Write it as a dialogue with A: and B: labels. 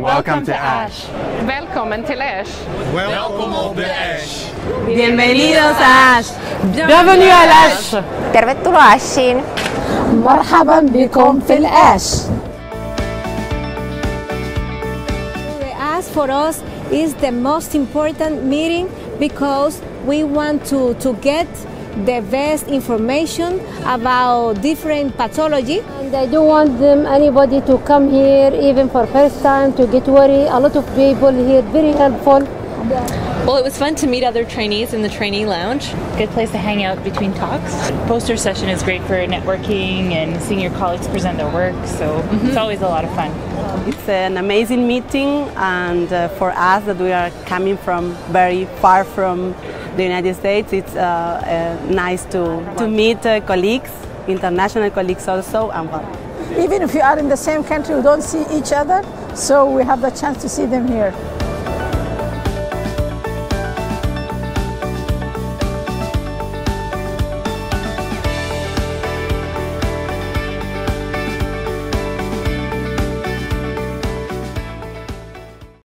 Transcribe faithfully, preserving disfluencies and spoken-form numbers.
A: Welcome to ASH.
B: Välkommen till ASH.
A: Welkom op de ASH.
C: Bienvenidos a ASH. Bienvenue à l'ASH.
D: Tervetuloa ASHiin.
E: مرحبا بكم في الASH.
F: The ASH for us is the most important meeting because we want to, to get the best information about different pathology.
E: And I don't want them, anybody to come here even for first time to get worried. A lot of people here, very helpful.
G: Well, it was fun to meet other trainees in the trainee lounge.
H: Good place to hang out between talks. Poster session is great for networking and seeing your colleagues present their work, so mm-hmm. It's always a lot of fun.
C: It's an amazing meeting, and uh, for us that we are coming from very far from the United States, it's uh, uh, nice to, to meet uh, colleagues, international colleagues also. And well,
I: even if you are in the same country, we don't see each other, so we have the chance to see them here.